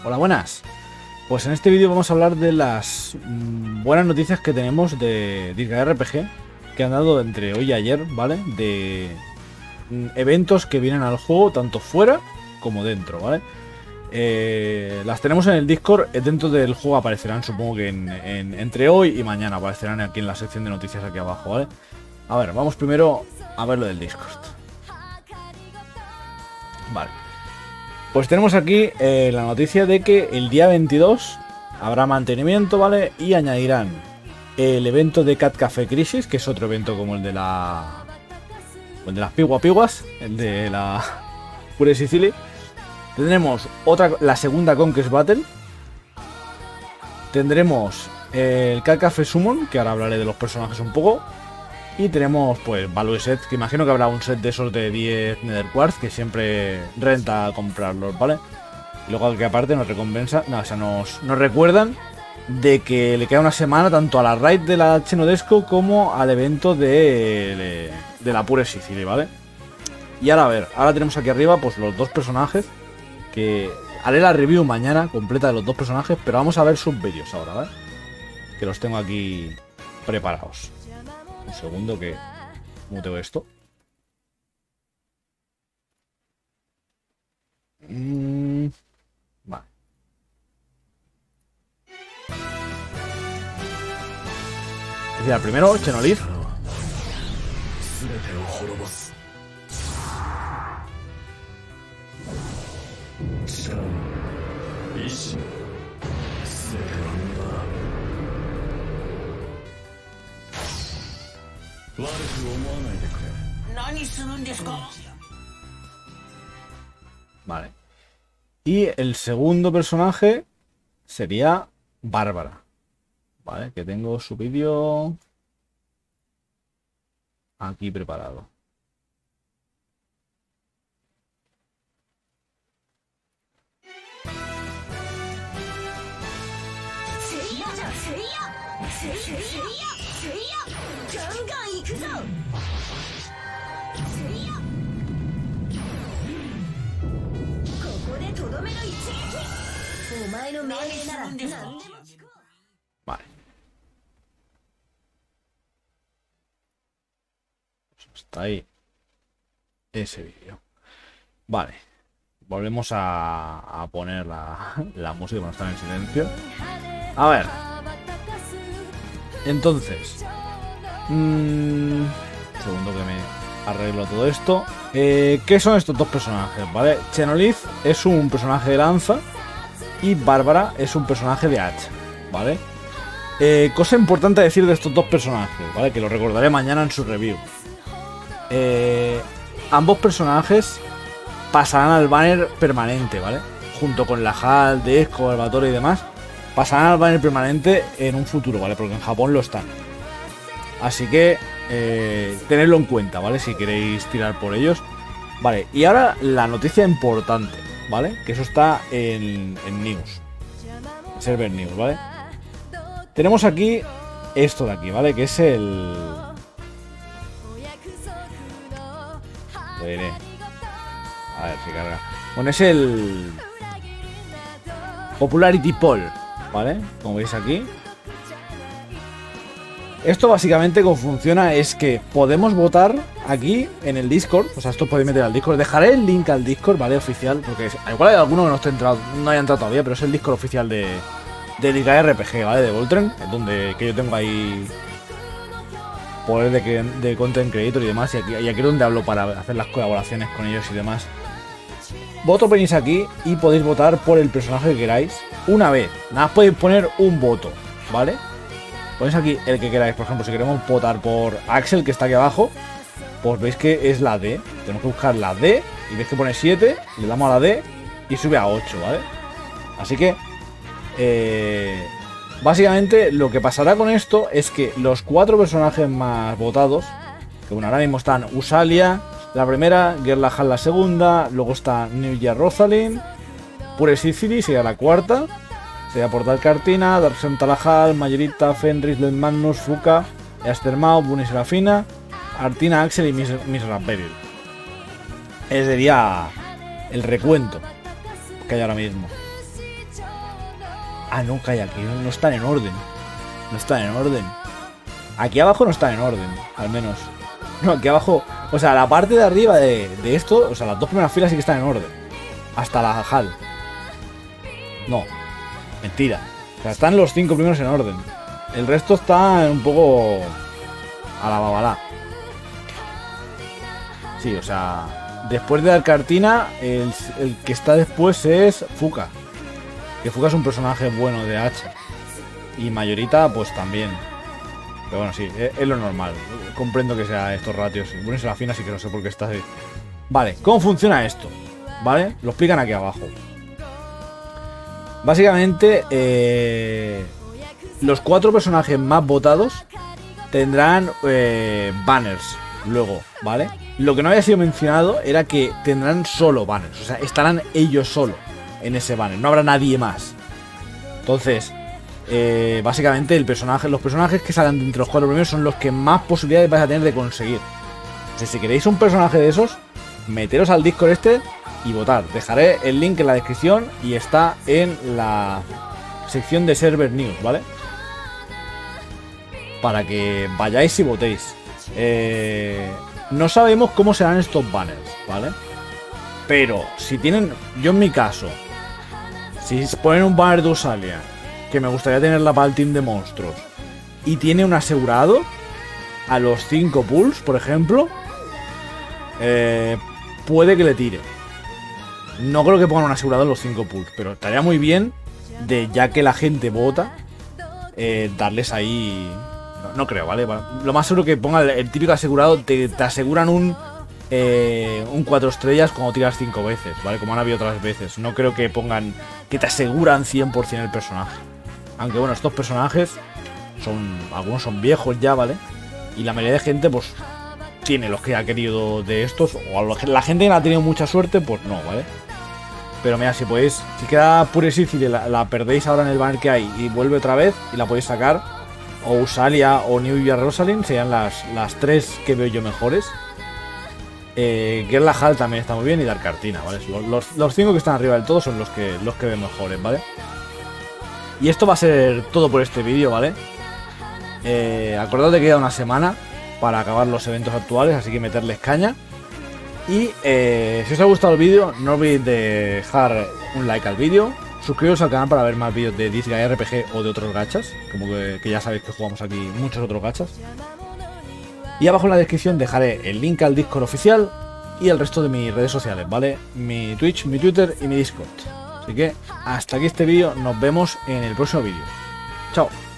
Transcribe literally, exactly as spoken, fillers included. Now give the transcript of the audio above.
Hola, buenas. Pues en este vídeo vamos a hablar de las mmm, buenas noticias que tenemos de Disgaea R P G que han dado entre hoy y ayer, ¿vale? De mmm, eventos que vienen al juego tanto fuera como dentro, ¿vale? Eh, las tenemos en el Discord, dentro del juego aparecerán, supongo que en, en, entre hoy y mañana aparecerán aquí en la sección de noticias aquí abajo, ¿vale? A ver, vamos primero a ver lo del Discord. Vale. Pues tenemos aquí eh, la noticia de que el día veintidós habrá mantenimiento, ¿vale? Y añadirán el evento de Cat Café Crisis, que es otro evento como el de la... el de las Pigua Piguas, el de la Pure Sicily. Tendremos otra, la segunda Conquest Battle. Tendremos el Cat Café Summon, que ahora hablaré de los personajes un poco. Y tenemos pues Value Set, que imagino que habrá un set de esos de diez Nether Quartz, que siempre renta comprarlos, ¿vale? Y luego que aparte nos recompensa, no, o sea, nos, nos recuerdan de que le queda una semana tanto a la raid de la Xenodesco como al evento de, de, de la Pure Sicily, ¿vale? Y ahora a ver, ahora tenemos aquí arriba pues los dos personajes, que haré la review mañana completa de los dos personajes, pero vamos a ver sus vídeos ahora, ¿vale? Que los tengo aquí preparados. Un segundo que muteo esto. Mm, vale. Es decir, primero, Xenolith. Vale. Y el segundo personaje sería Bárbara. Vale, que tengo su vídeo aquí preparado. Vale. Está ahí ese vídeo. Vale. Volvemos a, a poner la, la música para estar en silencio. A ver. Entonces. Mmm, segundo que me arreglo todo esto. Eh, ¿Qué son estos dos personajes? ¿Vale? Xenolith es un personaje de lanza y Bárbara es un personaje de hacha, ¿vale? Eh, cosa importante a decir de estos dos personajes, ¿vale? Que lo recordaré mañana en su review. Eh, ambos personajes pasarán al banner permanente, ¿vale? Junto con la Hal, Desko, Albatore y demás, pasarán al banner permanente en un futuro, ¿vale? Porque en Japón lo están. Así que eh, tenedlo en cuenta, ¿vale? Si queréis tirar por ellos. Vale, y ahora la noticia importante, ¿vale? Que eso está en, en News, Server News, ¿vale? Tenemos aquí esto de aquí, ¿vale? Que es el... Lo diré. A ver si carga. Bueno, es el... Popularity Poll, ¿vale? Como veis aquí. Esto básicamente como funciona es que podemos votar aquí en el Discord. O sea, esto podéis meter al Discord. Dejaré el link al Discord, ¿vale? Oficial. Porque es, igual hay alguno que no esté entrado, no haya entrado todavía, pero es el Discord oficial de, de Disgaea R P G, ¿vale? De Voltren. Es donde que yo tengo ahí poder de, de content creator y demás. Y aquí, y aquí es donde hablo para hacer las colaboraciones con ellos y demás. Vosotros venís aquí y podéis votar por el personaje que queráis una vez. Nada más podéis poner un voto, ¿vale? Ponéis aquí el que queráis. Por ejemplo, si queremos votar por Axel, que está aquí abajo, pues veis que es la D. Tenemos que buscar la D y veis que pone siete, le damos a la D y sube a ocho, ¿vale? Así que eh, básicamente lo que pasará con esto es que los cuatro personajes más votados, que bueno, ahora mismo están Usalia la primera, Gerla Hal la segunda, luego está New Year Rosalind, Pure Sicily sería la cuarta, sería Portal Cartina, Darkseid Talahal, Mayerita, Fenris, Led Magnus, Fuka, Eastermao, Bunny Serafina, Artina, Axel y Miss, Miss Ramperil. Ese sería el recuento que hay ahora mismo. Ah, no, calla, aquí no, no están en orden. No están en orden. Aquí abajo no están en orden, al menos. No, aquí abajo... O sea, la parte de arriba de, de esto, o sea, las dos primeras filas sí que están en orden. Hasta la H A L. No. Mentira. O sea, están los cinco primeros en orden. El resto está un poco... a la babalá. Sí, o sea... Después de Arcartina, el, el que está después es Fuka. Que Fuka es un personaje bueno de Hacha. Y Mayorita, pues también. Pero bueno, sí, es, es lo normal. Comprendo que sea estos ratios. Ponerse la fina, así que no sé por qué está así. Vale, ¿cómo funciona esto? ¿Vale? Lo explican aquí abajo. Básicamente, eh, los cuatro personajes más votados tendrán eh, banners luego, ¿vale? Lo que no había sido mencionado era que tendrán solo banners. O sea, estarán ellos solo en ese banner. No habrá nadie más. Entonces... Eh, básicamente el personaje, los personajes que salgan de entre los cuatro primeros son los que más posibilidades vais a tener de conseguir. O sea, si queréis un personaje de esos, meteros al Discord este y votar. Dejaré el link en la descripción y está en la sección de Server News, ¿vale? Para que vayáis y votéis. eh, No sabemos cómo serán estos banners, ¿vale? Pero si tienen, yo en mi caso, si ponen un banner de Usalia que me gustaría tenerla para el team de monstruos y tiene un asegurado a los cinco pulls, por ejemplo, eh, puede que le tire. No creo que pongan un asegurado en los cinco pulls, pero estaría muy bien de, ya que la gente vota, eh, darles ahí... No, no creo, ¿vale? Lo más seguro que ponga el, el típico asegurado, te, te aseguran un eh, un cuatro estrellas cuando tiras cinco veces, ¿vale? Como han habido otras veces. No creo que pongan que te aseguran cien por cien el personaje. Aunque bueno, estos personajes son, algunos son viejos ya, ¿vale? Y la mayoría de gente, pues, tiene los que ha querido de estos. O a la gente que no ha tenido mucha suerte, pues no, ¿vale? Pero mira, si podéis, si queda pura y Sicily, la, la perdéis ahora en el banner que hay y vuelve otra vez y la podéis sacar. O Usalia o New Year Rosalind serían las, las tres que veo yo mejores. Eh, Gerla H A L también está muy bien y Darkartina, ¿vale? Los, los, los cinco que están arriba del todo son los que, los que veo mejores, ¿vale? Y esto va a ser todo por este vídeo, ¿vale? Eh, acordad que queda una semana para acabar los eventos actuales, así que meterles caña. Y eh, si os ha gustado el vídeo, no olvidéis de dejar un like al vídeo. Suscribiros al canal para ver más vídeos de This Guy R P G o de otros gachas, como que, que ya sabéis que jugamos aquí muchos otros gachas. Y abajo en la descripción dejaré el link al Discord oficial y el resto de mis redes sociales, ¿vale? Mi Twitch, mi Twitter y mi Discord. Así que hasta aquí este vídeo, nos vemos en el próximo vídeo. Chao.